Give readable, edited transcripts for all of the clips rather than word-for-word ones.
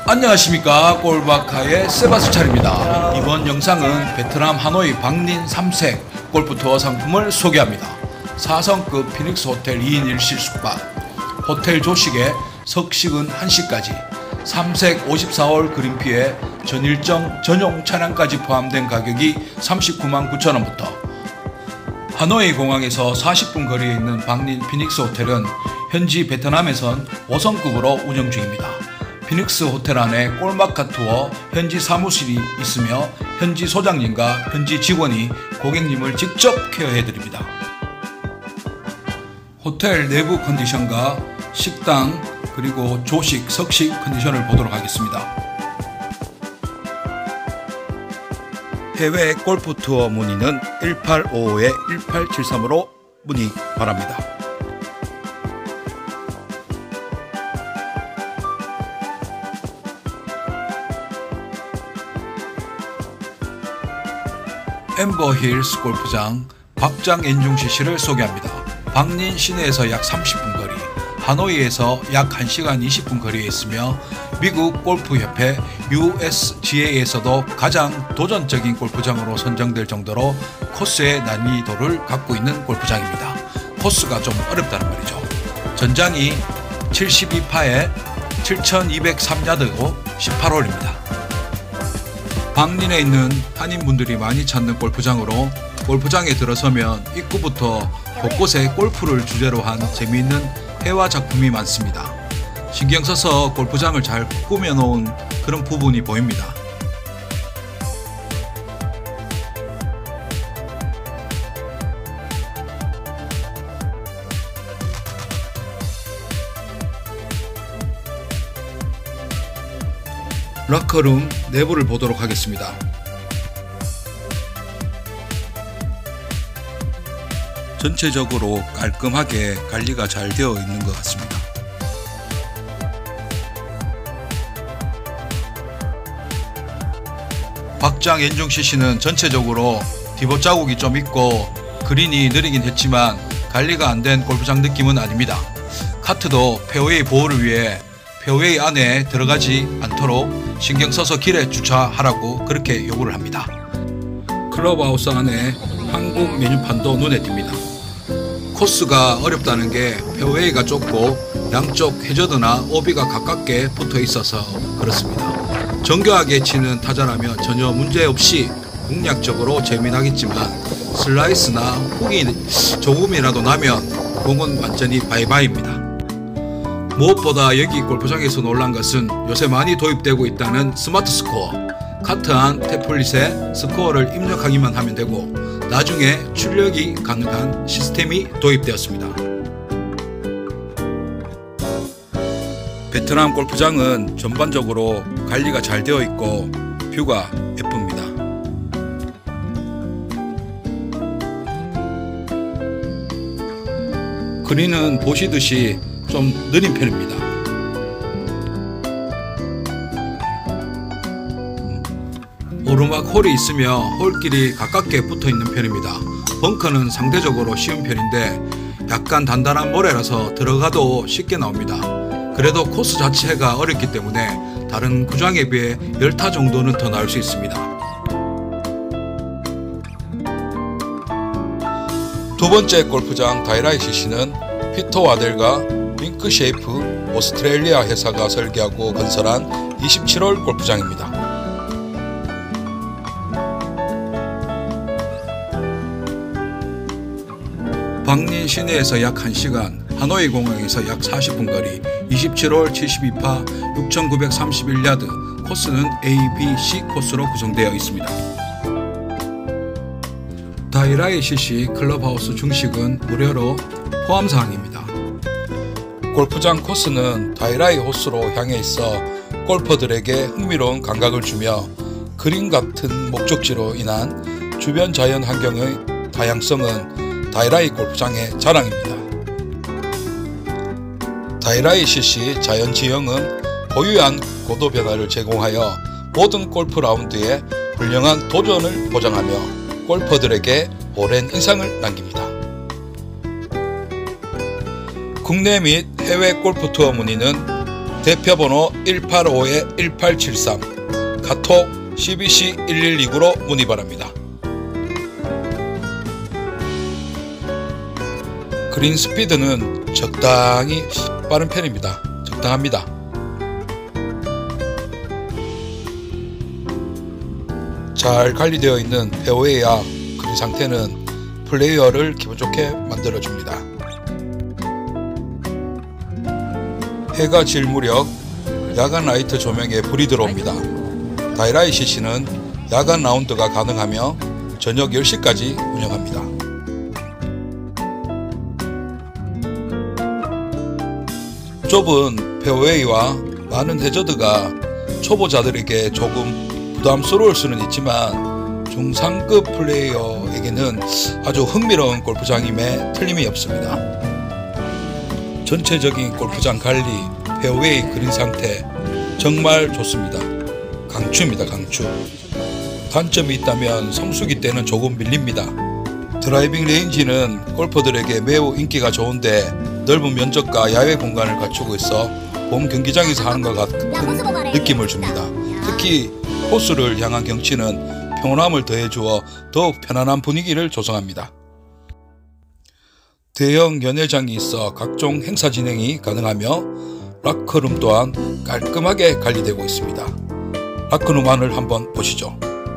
안녕하십니까. 골박하의 세바스찬입니다. 이번 영상은 베트남 하노이 박린 3색 골프투어 상품을 소개합니다. 4성급 피닉스 호텔 2인 1실 숙박, 호텔 조식에 석식은 1시까지, 3색 54홀 그린피에 전일정 전용 차량까지 포함된 가격이 39만 9천원부터, 하노이 공항에서 40분 거리에 있는 박린 피닉스 호텔은 현지 베트남에선 5성급으로 운영 중입니다. 피닉스 호텔 안에 꼴마카 투어 현지 사무실이 있으며 현지 소장님과 현지 직원이 고객님을 직접 케어해드립니다. 호텔 내부 컨디션과 식당 그리고 조식, 석식 컨디션을 보도록 하겠습니다. 해외 골프 투어 문의는 1855-1873으로 문의 바랍니다. 엠버힐스 골프장 박장 엔중CC를 소개합니다. 박린 시내에서 약 30분 거리, 하노이에서 약 1시간 20분 거리에 있으며 미국 골프협회 USGA에서도 가장 도전적인 골프장으로 선정될 정도로 코스의 난이도를 갖고 있는 골프장입니다. 코스가 좀 어렵다는 말이죠. 전장이 72파에 7203야드고 18홀입니다. 박린에 있는 한인분들이 많이 찾는 골프장으로 골프장에 들어서면 입구부터 곳곳에 골프를 주제로 한 재미있는 회화 작품이 많습니다. 신경 써서 골프장을 잘 꾸며놓은 그런 부분이 보입니다. 락커룸 내부를 보도록 하겠습니다. 전체적으로 깔끔하게 관리가 잘 되어 있는 것 같습니다. 박장 엔중CC는 전체적으로 디봇 자국이 좀 있고 그린이 느리긴 했지만 관리가 안 된 골프장 느낌은 아닙니다. 카트도 페어웨이 보호를 위해 페어웨이 안에 들어가지 않도록 신경 써서 길에 주차하라고 그렇게 요구를 합니다. 클럽하우스 안에 한국 메뉴판도 눈에 띕니다. 코스가 어렵다는 게 페어웨이가 좁고 양쪽 해저드나 오비가 가깝게 붙어 있어서 그렇습니다. 정교하게 치는 타자라면 전혀 문제없이 공략적으로 재미나겠지만 슬라이스나 훅이 조금이라도 나면 공은 완전히 바이바이입니다. 무엇보다 여기 골프장에서 놀란 것은 요새 많이 도입되고 있다는 스마트 스코어. 카트 안 태블릿에 스코어를 입력하기만 하면 되고 나중에 출력이 가능한 시스템이 도입되었습니다. 베트남 골프장은 전반적으로 관리가 잘 되어 있고 뷰가 예쁩니다. 그린은 보시듯이 좀 느린 편입니다. 오르막 홀이 있으며 홀길이 가깝게 붙어 있는 편입니다. 벙커는 상대적으로 쉬운 편인데 약간 단단한 모래라서 들어가도 쉽게 나옵니다. 그래도 코스 자체가 어렵기 때문에 다른 구장에 비해 10타 정도는 더 나올 수 있습니다. 두 번째 골프장 다이라이 CC는 피터 와델과 윙크쉐이프 오스트레일리아 회사가 설계하고 건설한 27홀 골프장입니다. 박린 시내에서 약 1시간, 하노이 공항에서 약 40분 거리, 27홀 72파 6931야드, 코스는 A, B, C 코스로 구성되어 있습니다. 다이라이 CC 클럽하우스 중식은 무료로 포함사항입니다. 골프장 코스는 다이라이 호수로 향해 있어 골퍼들에게 흥미로운 감각을 주며 그린 같은 목적지로 인한 주변 자연 환경의 다양성은 다이라이 골프장의 자랑입니다. 다이라이 CC 자연지형은 고유한 고도 변화를 제공하여 모든 골프 라운드에 훌륭한 도전을 보장하며 골퍼들에게 오랜 인상을 남깁니다. 국내 및 해외 골프 투어 문의는 대표번호 185-1873, 카톡 CBC1129로 문의 바랍니다. 그린 스피드는 적당히 빠른 편입니다. 적당합니다. 잘 관리되어 있는 페어웨이와 그린 상태는 플레이어를 기분 좋게 만들어줍니다. 해가 질 무렵 야간 라이트 조명에 불이 들어옵니다. 다이라이 CC는 야간 라운드가 가능하며 저녁 10시까지 운영합니다. 좁은 페어웨이와 많은 해저드가 초보자들에게 조금 부담스러울 수는 있지만 중상급 플레이어에게는 아주 흥미로운 골프장임에 틀림이 없습니다. 전체적인 골프장 관리, 페어웨이 그린 상태 정말 좋습니다. 강추입니다. 강추. 단점이 있다면 성수기 때는 조금 밀립니다. 드라이빙 레인지는 골퍼들에게 매우 인기가 좋은데 넓은 면적과 야외 공간을 갖추고 있어 봄 경기장에서 하는 것 같은 느낌을 줍니다. 특히 호수를 향한 경치는 평온함을 더해주어 더욱 편안한 분위기를 조성합니다. 대형 연회장이 있어 각종 행사 진행이 가능하며 라커룸 또한 깔끔하게 관리되고 있습니다. 라커룸 안을 한번 보시죠.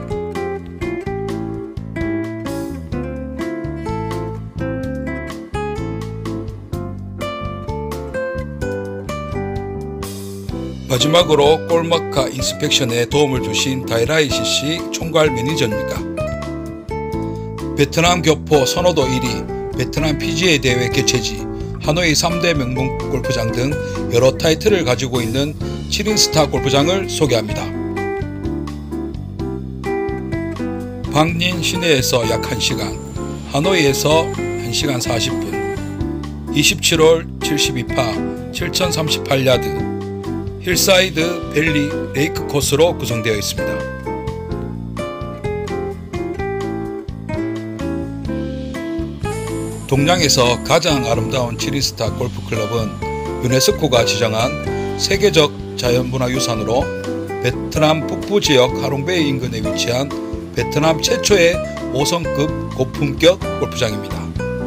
마지막으로 골마카 인스펙션에 도움을 주신 다이라이 CC 총괄 매니저입니다. 베트남 교포 선호도 1위, 베트남 PGA 대회 개최지, 하노이 3대 명문 골프장 등 여러 타이틀을 가지고 있는 7인스타 골프장을 소개합니다. 방닌 시내에서 약 1시간, 하노이에서 1시간 40분, 27홀 72파 7038야드, 힐사이드 밸리 레이크 코스로 구성되어 있습니다. 동양에서 가장 아름다운 7인스타 골프클럽은 유네스코가 지정한 세계적 자연문화유산으로 베트남 북부 지역 하롱베이 인근에 위치한 베트남 최초의 5성급 고품격 골프장입니다.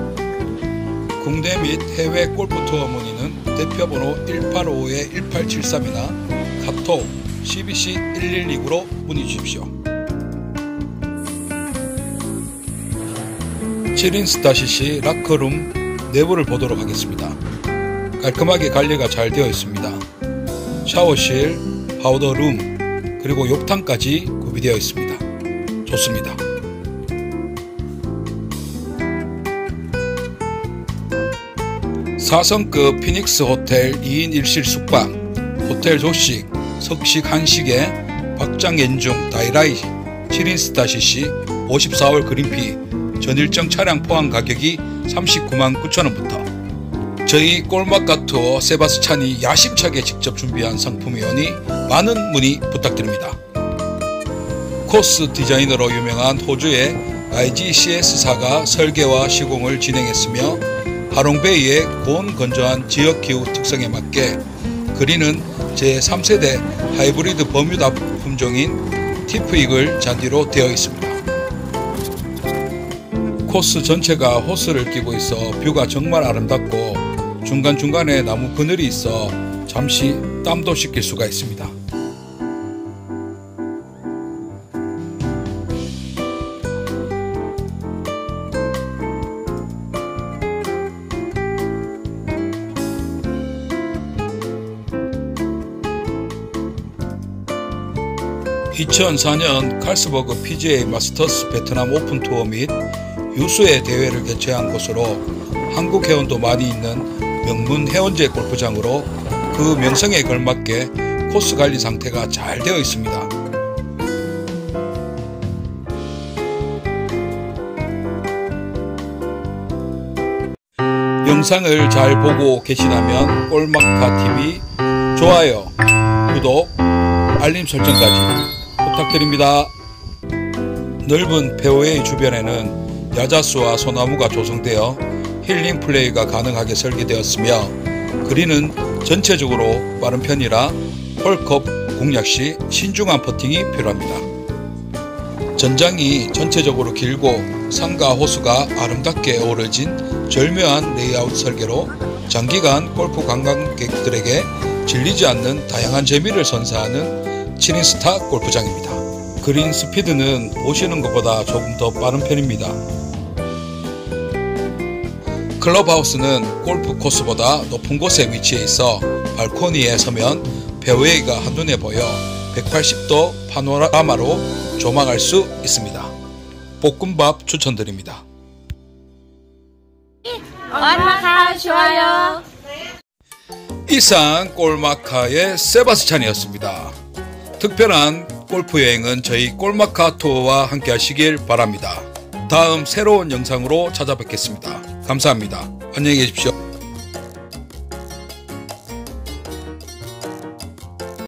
국내 및 해외 골프 투어 문의는 대표번호 185-1873이나 카톡 CBC1129로 문의 주십시오. 7인스타 CC 라커룸 내부를 보도록 하겠습니다. 깔끔하게 관리가 잘 되어 있습니다. 샤워실, 파우더룸, 그리고 욕탕까지 구비되어 있습니다. 좋습니다. (4성급) 피닉스 호텔 2인 1실 숙박, 호텔 조식, 석식 한식에 박장 연중 다이라이 7인스타 CC 54홀 그린피 전일정 차량 포함 가격이 399,900원부터 저희 꼴마카 투어 세바스찬이 야심차게 직접 준비한 상품이 오니 많은 문의 부탁드립니다. 코스 디자이너로 유명한 호주의 IGCS사가 설계와 시공을 진행했으며 하롱베이의 고온 건조한 지역기후 특성에 맞게 그린은 제3세대 하이브리드 버뮤다 품종인 티프익을 잔디로 되어 있습니다. 코스 전체가 호스를 끼고 있어 뷰가 정말 아름답고 중간중간에 나무 그늘이 있어 잠시 땀도 식힐 수가 있습니다. 2004년 칼스버그 PGA 마스터스 베트남 오픈 투어 및 유수의 대회를 개최한 곳으로 한국 회원도 많이 있는 명문 해원제 골프장으로 그 명성에 걸맞게 코스 관리 상태가 잘 되어 있습니다. 영상을 잘 보고 계시다면 꼴마카TV 좋아요, 구독, 알림 설정까지 부탁드립니다. 넓은 페어웨이 주변에는 야자수와 소나무가 조성되어 힐링 플레이가 가능하게 설계되었으며 그린은 전체적으로 빠른 편이라 홀컵 공략 시 신중한 퍼팅이 필요합니다. 전장이 전체적으로 길고 산과 호수가 아름답게 어우러진 절묘한 레이아웃 설계로 장기간 골프 관광객들에게 질리지 않는 다양한 재미를 선사하는 7인스타 골프장입니다. 그린 스피드는 보시는 것보다 조금 더 빠른 편입니다. 클럽하우스는 골프 코스보다 높은 곳에 위치해 있어 발코니에 서면 페어웨이가 한눈에 보여 180도 파노라마로 조망할 수 있습니다. 볶음밥 추천드립니다. 꼴마카 좋아요. 이상 꼴마카의 세바스찬이었습니다. 특별한 골프 여행은 저희 꼴마카 투어와 함께 하시길 바랍니다. 다음 새로운 영상으로 찾아뵙겠습니다. 감사합니다. 안녕히 계십시오.